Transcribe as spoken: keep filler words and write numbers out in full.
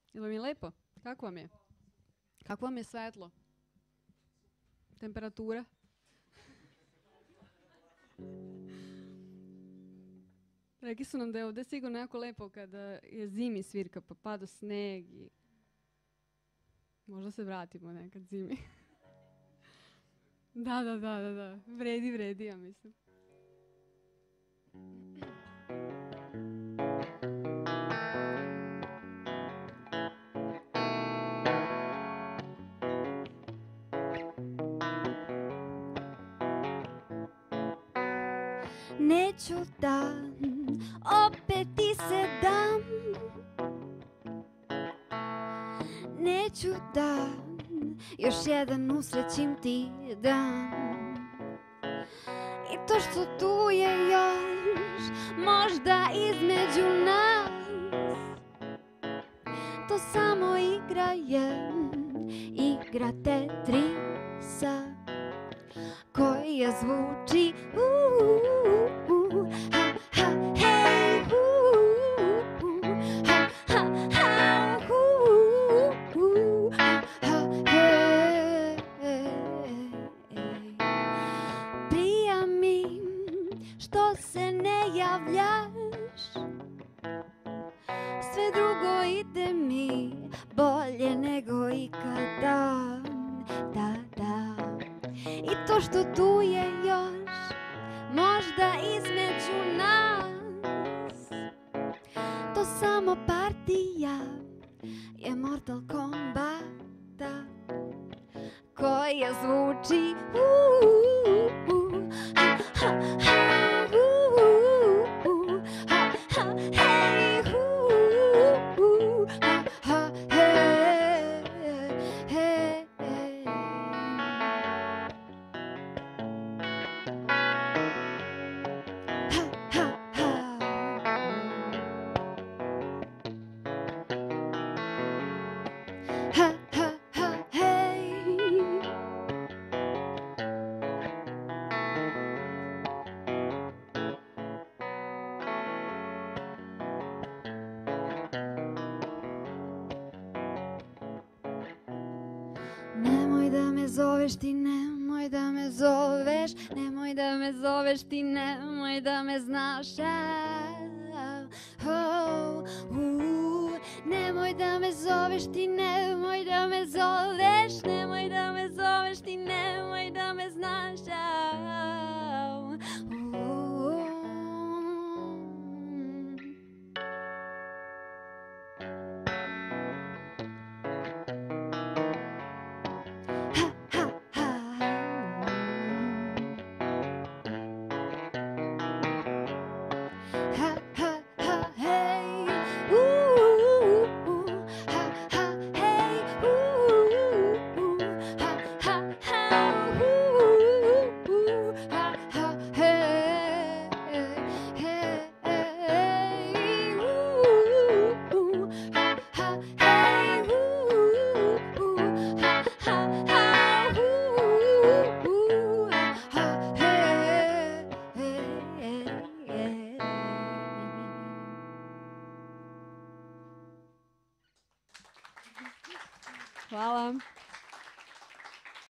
Jel vam je lepo? Kako vam je? Kako vam je svetlo? Temperatura? Rekli su nam da je ovdje sigurno jako lepo kada je zimi svirka pa pada sneg i možda se vratimo nekad zimi. Da, da, da, da, da. Vredi, vredi, ja mislim. Neću da opet ti se dam, neću da još jedan usrećim ti dan. I to što tu je još možda između nas, to samo igra je, igra Tetrisa koja zvuči uh, ha, ha, hej, uh, ha, ha, ha, uh, ha, hej. Prija mi što se ne javljaš, sve drugo ide mi bolje nego ikada, da, da. I to što tu je još možda između nas, to samo partija je Mortal Kombata koja zvuči uh, uh, ha, ha, ha, uh, uh, ha, ha, hej, uh, uh, ha, ha, hej, hej, hej. Ha, ha, ha, hej. Nemoj da me zoveš ti, nemoj da me zoveš, nemoj da me zoveš ti, nemoj da me znaš. Oh, uh, nemoj da me zoveš ti, nemoj da me zoveš, nemoj da me zoveš ti, nemoj da me znaš.